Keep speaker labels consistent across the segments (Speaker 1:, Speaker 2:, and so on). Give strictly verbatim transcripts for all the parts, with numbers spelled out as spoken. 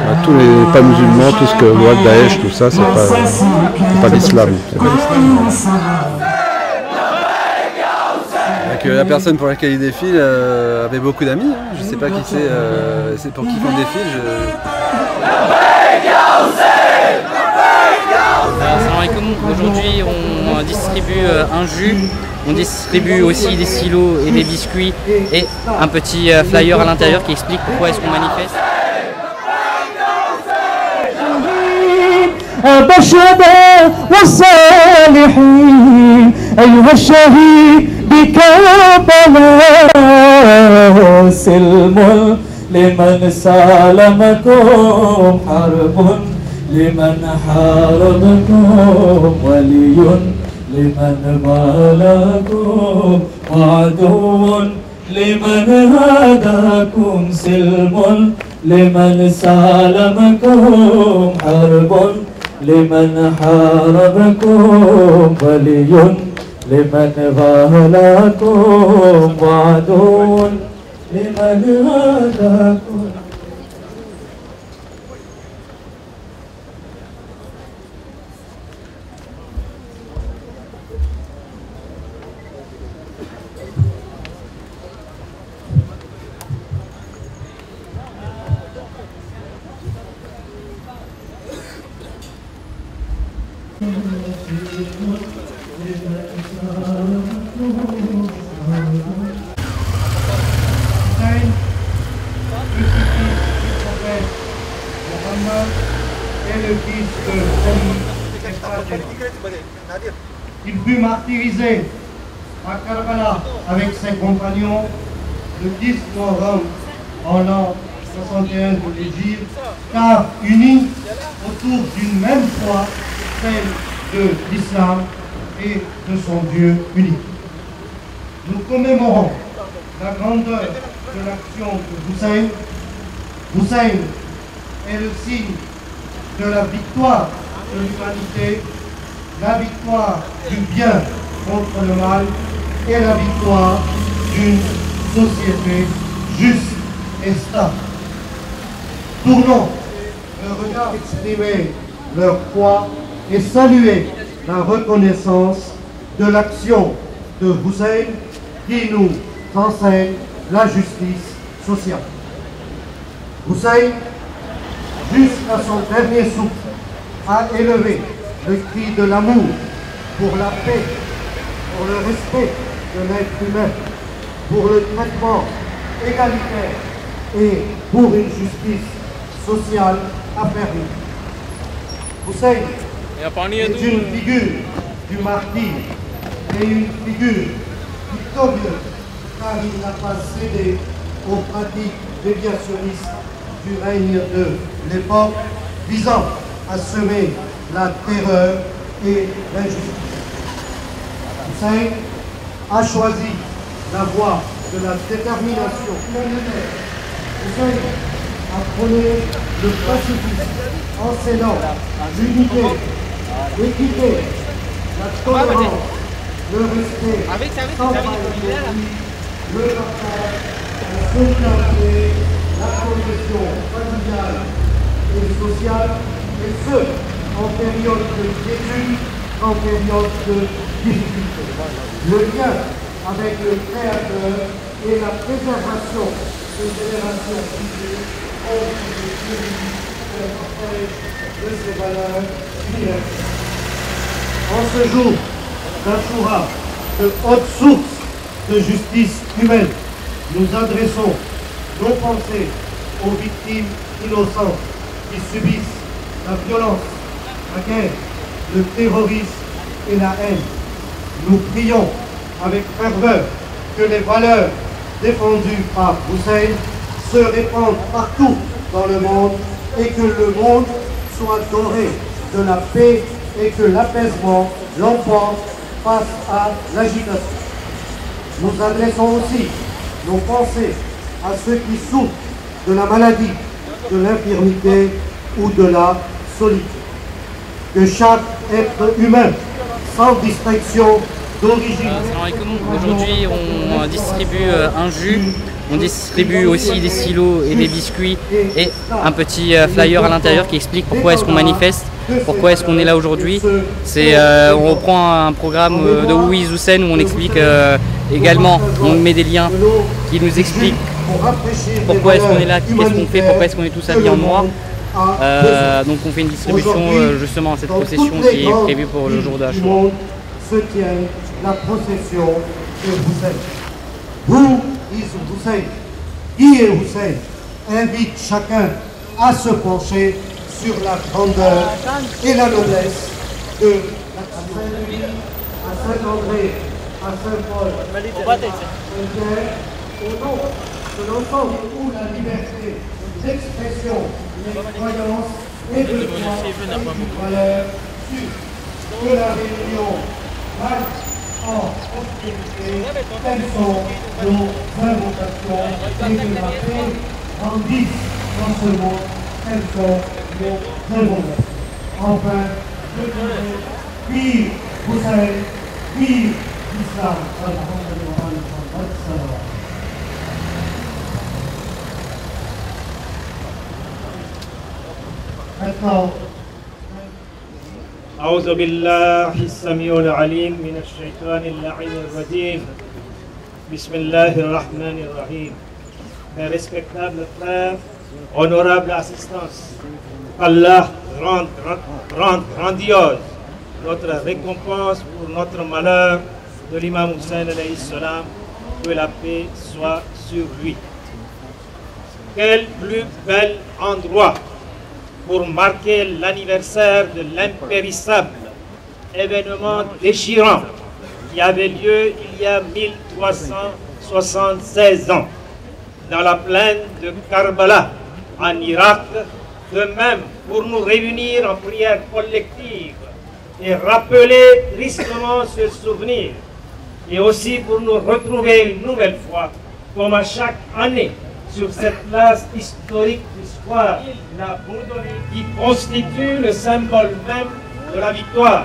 Speaker 1: tous les pas musulmans, tout ce que voit Daesh, tout ça, c'est pas, c'est pas l'islam. La personne pour laquelle il défile euh, avait beaucoup d'amis, hein. Je ne sais pas qui c'est, euh, c'est pour qui qu'on défile. Je...
Speaker 2: Aujourd'hui on distribue un jus, on distribue aussi des silos et des biscuits et un petit flyer à l'intérieur qui explique pourquoi est-ce qu'on manifeste.
Speaker 3: بشر والصالحين أيها الشهيد بكربلاء سلم لمن سالمكم حرب لمن حاربكم ولي لمن بالكم وعدو لمن هداكم سلم لمن سالمكم حرب لمن حاربكم ولي لمن بالكم وعدو لمن هداكم.
Speaker 4: Il fut martyrisé à Karbala avec ses compagnons le dix novembre en l'an soixante et un de l'Hégire, car unis autour d'une même foi, celle de l'islam et de son Dieu unique. Nous commémorons la grandeur de l'action de Hussein. Hussein est le signe de la victoire de l'humanité, la victoire du bien contre le mal et la victoire d'une société juste et stable. Tournons le regard exprimer leur foi et saluer la reconnaissance de l'action de Hussein qui nous enseigne la justice sociale. Hussein, jusqu'à son dernier souffle, a élevé le cri de l'amour pour la paix, pour le respect de l'être humain, pour le traitement égalitaire et pour une justice sociale affermie. Hussein est une figure du martyr et une figure victorieuse car il n'a pas cédé aux pratiques déviationnistes du règne de l'époque visant à semer la terreur et l'injustice. Hussein a choisi la voie de la détermination humanitaire. Hussein a prôné le pacifisme, enseignant l'unité, l'équité, la tolérance, le respect, sans faille, le partage, la solidarité, la cohésion familiale et sociale, et ce, en période de quiétude, en période de difficulté. Le lien avec le Créateur et la préservation des générations futures ont été de ces valeurs universelles. En ce jour d'Achoura, de haute source de justice humaine, nous adressons nos pensées aux victimes innocentes qui subissent la violence, la guerre, le terrorisme et la haine. Nous prions avec ferveur que les valeurs défendues par Hussein se répandent partout dans le monde et que le monde soit doré de la paix et que l'apaisement l'emporte face à l'agitation. Nous adressons aussi nos pensées à ceux qui souffrent de la maladie, de l'infirmité ou de la solitude. Que chaque être humain, sans distinction, d'origine.
Speaker 2: Aujourd'hui, on distribue un jus, on distribue aussi des silos et des biscuits et un petit flyer à l'intérieur qui explique pourquoi est-ce qu'on manifeste, pourquoi est-ce qu'on est là aujourd'hui. C'est, euh, on reprend un programme de Ouiz Hussein où on explique euh, également, on met des liens qui nous expliquent pourquoi est-ce qu'on est là, qu'est-ce qu'on fait, pourquoi est-ce qu'on est tous habillés en noir. Euh, donc on fait une distribution euh, justement à cette procession qui est prévue pour le jour d'Achoura.
Speaker 4: Se tient la procession de Hussein. Who is Hussein? Qui est Hussein? Invite chacun à se pencher sur la grandeur et la noblesse de la Saint-Louis, à Saint-André, à Saint-Paul, au nom de l'ensemble où la liberté d'expression, des croyances et de foi est une valeur sûre, que la réunion marche en prospérité, telles sont nos invocations et que la paix grandisse dans ce monde, telles sont nos invocations. Enfin, je dirais, vive Hussein, vive l'islam. Maintenant,
Speaker 5: أعوذ بالله السميع العليم من الشيطان اللعين الرجيم. بسم الله الرحمن الرحيم. Mes respectables frères, honorable assistance, Allah rende, rende grandiose notre récompense pour notre malheur de l'imam Hussein alayhi salam, que la paix soit sur lui. Quel plus bel endroit pour marquer l'anniversaire de l'impérissable événement déchirant qui avait lieu il y a mille trois cent soixante-seize ans dans la plaine de Karbala en Irak, de même pour nous réunir en prière collective et rappeler tristement ce souvenir, et aussi pour nous retrouver une nouvelle fois, comme à chaque année, sur cette place historique du square, la Bourdonnais, qui constitue le symbole même de la victoire.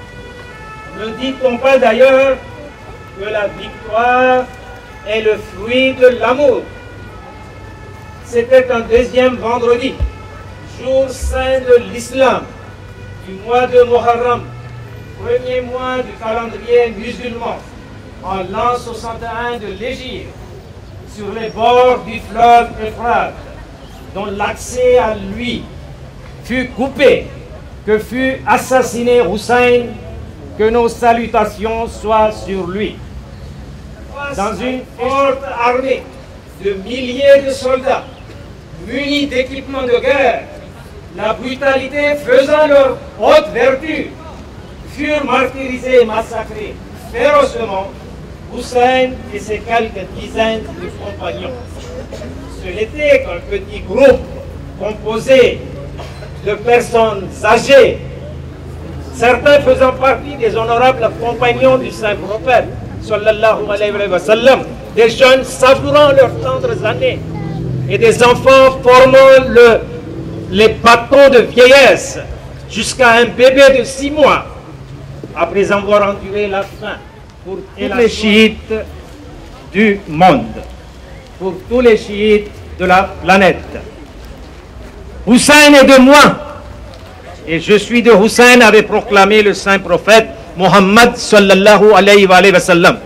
Speaker 5: Ne dit-on pas d'ailleurs que la victoire est le fruit de l'amour? C'était un deuxième vendredi, jour saint de l'islam, du mois de Muharram, premier mois du calendrier musulman, en l'an soixante et un de l'Hégire, sur les bords du fleuve Euphrate, dont l'accès à lui fut coupé, que fut assassiné Hussein, que nos salutations soient sur lui. Dans une forte armée de milliers de soldats, munis d'équipements de guerre, la brutalité faisant leur haute vertu, furent martyrisés et massacrés férocement Hussein et ses quelques dizaines de compagnons. Ce n'était qu'un petit groupe composé de personnes âgées, certains faisant partie des honorables compagnons du saint prophète, sallallahu alayhi wa sallam, des jeunes savourant leurs tendres années, et des enfants formant le, les bâtons de vieillesse, jusqu'à un bébé de six mois, après avoir enduré la faim pour tous les chiites du monde, pour tous les chiites de la planète. Hussein est de moi, et je suis de Hussein, avait proclamé le saint prophète Muhammad sallallahu alayhi wa sallam.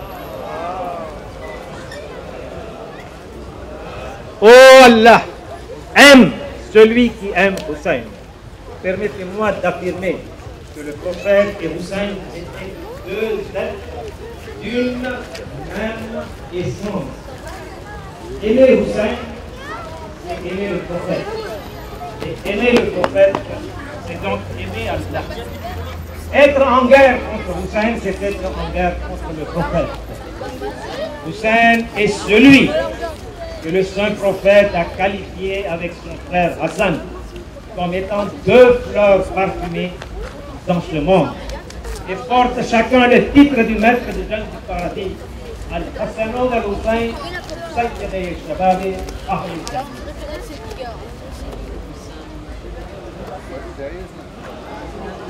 Speaker 5: Oh Allah, aime celui qui aime Hussein. Permettez-moi d'affirmer que le prophète et Hussein étaient deux êtres d'une même essence. Aimer Hussein, c'est aimer le prophète. Et aimer le prophète, c'est donc aimer Allah. Être en guerre contre Hussein, c'est être en guerre contre le prophète. Hussein est celui que le saint prophète a qualifié avec son frère Hassan comme étant deux fleurs parfumées dans ce monde, et portent chacun le titre du maître des jeunes du paradis, Al-Hassano al-Hussein, Sayyid al-Shababi, Ahl-Jannah.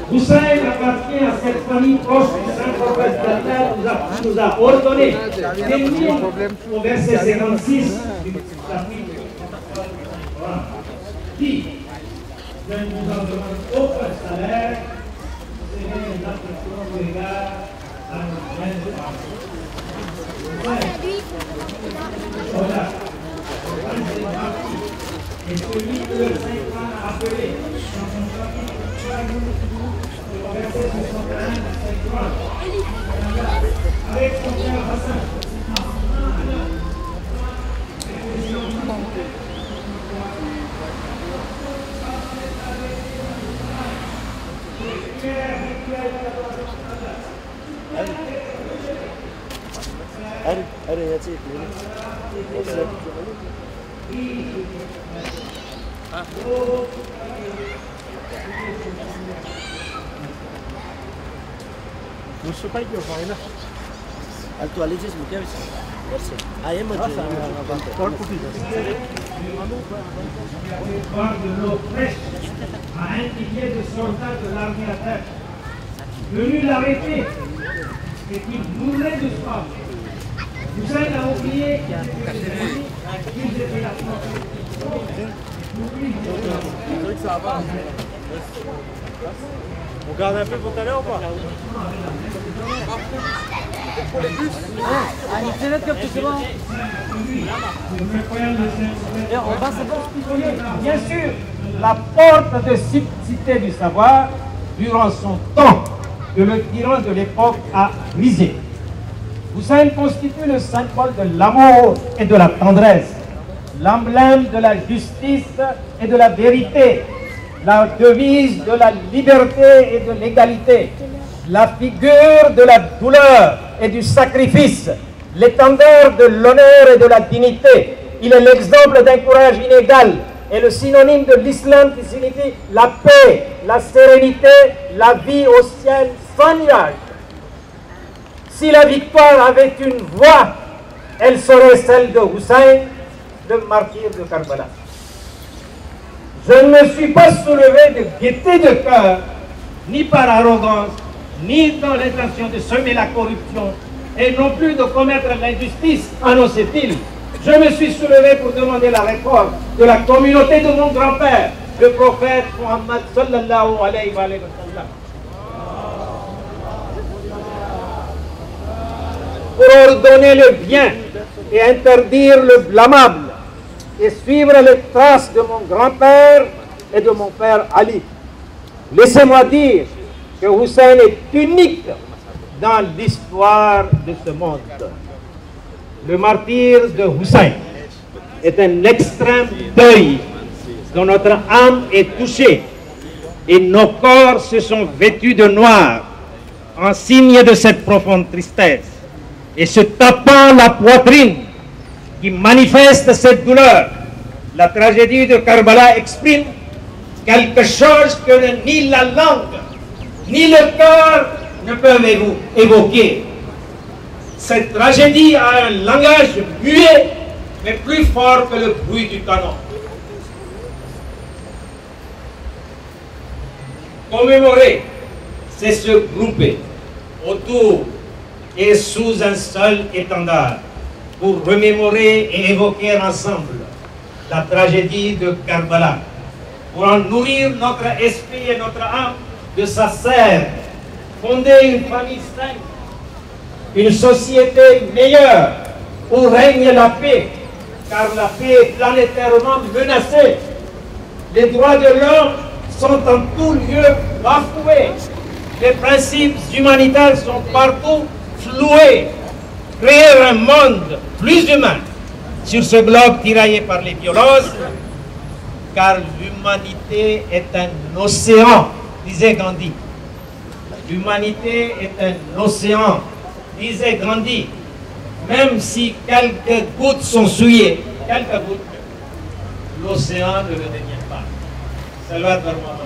Speaker 5: Hussein appartient à cette famille proche du Saint-Prophète d'Allah, nous a, nous a ordonné d'écrire au verset cinquante-six du chapitre qui ne nous en demande aucun salaire, c'est une affection au égard à nos biens de parents. Voilà. Et celui que le Saint-Ouen a appelé dans son chapitre au verset soixante et un du Saint-Ouen, avec son frère Hassan.
Speaker 6: Allez, allez, allez, التواليتيز مكابس أيام
Speaker 5: de nos prêches à un millier de soldats de l'armée à terre, venus l'arrêter et qui mouraient de soif. Hussein a oublié qu'ils étaient la
Speaker 6: On garde un peu pour tout à l'heure ou pas?
Speaker 5: Bien sûr, la porte de cité du savoir, durant son temps, que le tyran de l'époque a brisé. Hussein constitue le symbole de l'amour et de la tendresse, l'emblème de la justice et de la vérité, la devise de la liberté et de l'égalité, la figure de la douleur et du sacrifice, l'étendard de l'honneur et de la dignité. Il est l'exemple d'un courage inégal et le synonyme de l'islam qui signifie la paix, la sérénité, la vie au ciel sans nuage. Si la victoire avait une voix, elle serait celle de Hussein, le martyr de Karbala. Je ne me suis pas soulevé de gaieté de cœur, ni par arrogance, ni dans l'intention de semer la corruption, et non plus de commettre l'injustice, annonçait-il. Je me suis soulevé pour demander la réforme de la communauté de mon grand-père, le prophète Muhammad sallallahu alayhi wa sallam. Pour ordonner le bien et interdire le blâmable, et suivre les traces de mon grand-père et de mon père Ali. Laissez-moi dire que Hussein est unique dans l'histoire de ce monde. Le martyr de Hussein est un extrême deuil dont notre âme est touchée et nos corps se sont vêtus de noir en signe de cette profonde tristesse. Et se tapant la poitrine qui manifeste cette douleur, la tragédie de Karbala exprime quelque chose que ni la langue ni le cœur ne peuvent évoquer. Cette tragédie a un langage muet, mais plus fort que le bruit du canon. Commémorer, c'est se grouper autour et sous un seul étendard pour remémorer et évoquer ensemble la tragédie de Karbala, pour en nourrir notre esprit et notre âme de sa sève, fonder une famille saine, une société meilleure où règne la paix, car la paix est planétairement menacée. Les droits de l'homme sont en tout lieu bafoués. Les principes humanitaires sont partout floués. Créer un monde plus humain sur ce globe tiraillé par les violences, car l'humanité est un océan, disait Gandhi. L'humanité est un océan, disait Gandhi. Même si quelques gouttes sont souillées, quelques gouttes, l'océan ne le détient pas. Salut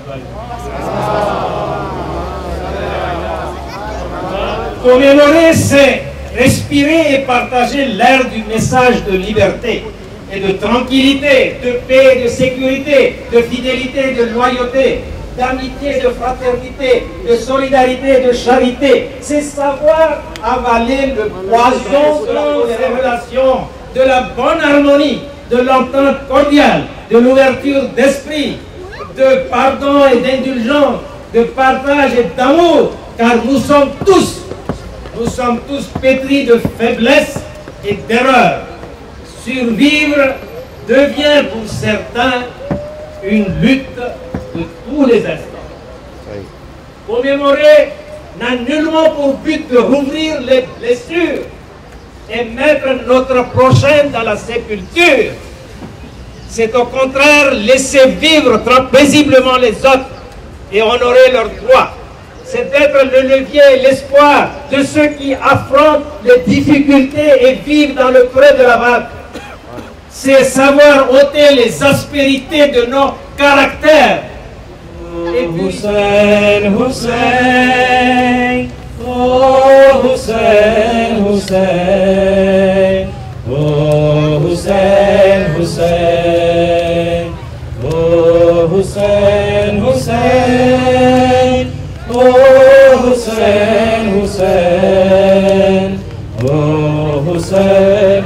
Speaker 5: Commémorer, c'est respirer et partager l'air du message de liberté et de tranquillité, de paix, de sécurité, de fidélité, de loyauté, d'amitié, de fraternité, de solidarité, de charité. C'est savoir avaler le poison de la révélation, de la bonne harmonie, de l'entente cordiale, de l'ouverture d'esprit, de pardon et d'indulgence, de partage et d'amour, car nous sommes tous, nous sommes tous pétris de faiblesse et d'erreurs. Survivre devient pour certains une lutte de tous les instants. Oui. Commémorer n'a nullement pour but de rouvrir les blessures et mettre notre prochain dans la sépulture. C'est au contraire laisser vivre paisiblement les autres et honorer leurs droits. C'est être le levier et l'espoir de ceux qui affrontent les difficultés et vivent dans le creux de la vague. C'est savoir ôter les aspérités de nos caractères. Et puis...
Speaker 3: Hussein, Hussein, oh Hussein, Hussein, oh Hussein, Hussein, oh Hussein, Hussein, oh Hussein, Hussein, oh Hussein.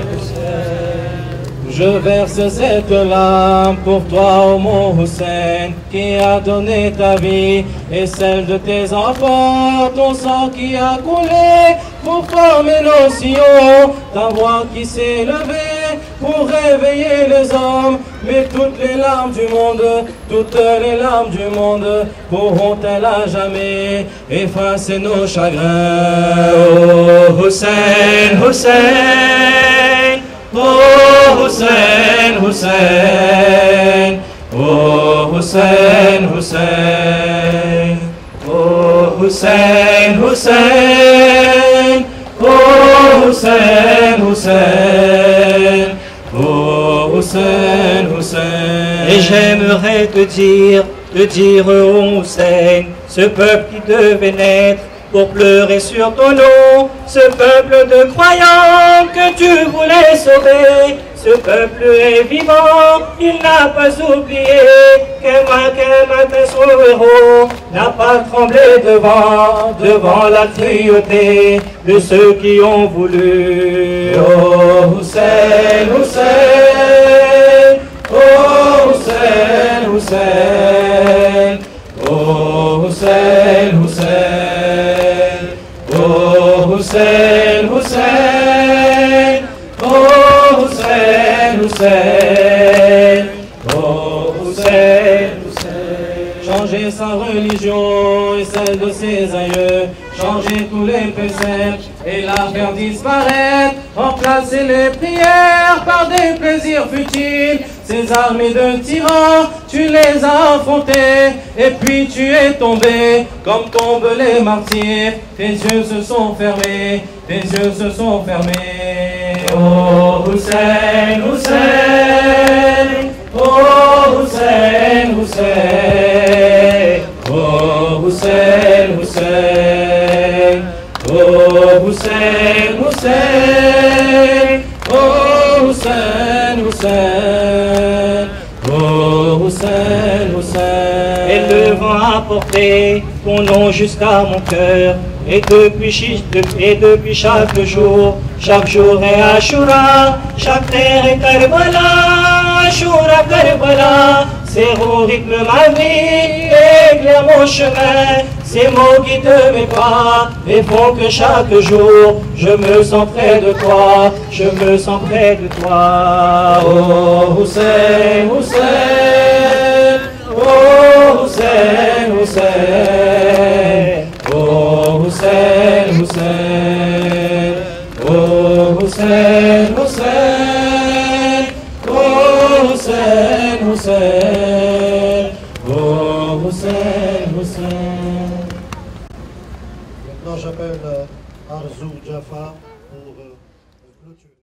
Speaker 3: Je verse cette larme pour toi, ô mon Hussein, qui a donné ta vie et celle de tes enfants, ton sang qui a coulé pour former nos sillons, ta voix qui s'est levée pour réveiller les hommes. Mais toutes les larmes du monde, toutes les larmes du monde pourront-elles à jamais effacer nos chagrins? Oh Hussein, Hussein, oh Hussein, Hussein, oh Hussein, Hussein, oh Hussein, Hussein, oh Hussein, Hussein, oh Hussein, Hussein. Et j'aimerais te dire, te dire, oh Hussein, ce peuple qui devait naître pour pleurer sur ton nom, ce peuple de croyants que tu voulais sauver, ce peuple est vivant, il n'a pas oublié qu'un matin son héros n'a pas tremblé devant, devant la cruauté de ceux qui ont voulu. Oh Hussein, Hussein, oh Hussein, Hussein, oh Hussein, Hussein, oh Hussein, Hussein, oh Hussein, Hussein, oh Hussein, Hussein. Changer sa religion et celle de ses aïeux, changer tous les préceptes et la faire disparaître, remplacer les prières par des plaisirs futiles. Ces armées de tyrans, tu les as affrontés, et puis tu es tombé, comme tombent les martyrs. Tes yeux se sont fermés, tes yeux se sont fermés. Oh Hussein, Hussein, oh Hussein, Hussein, oh Hussein, Hussein, oh Hussein, Hussein, oh Hussein, Hussein, oh Hussein, Hussein. Et le vent a porté ton nom jusqu'à mon cœur, et depuis, et depuis chaque jour, chaque jour est Ashura, chaque terre est Karbala, Ashura, Karbala. Ces mots rythment ma vie, éclairent mon chemin, ces mots guident mes pas, et font que chaque jour, je me sens près de toi, je me sens près de toi. Oh Hussein, Hussein, oh Hussein, Hussein, oh Hussein, Hussein, oh Hussein, Hussein, oh Hussein, Hussein, oh Hussein, Hussein.
Speaker 4: Maintenant j'appelle Arzu Jaffa pour...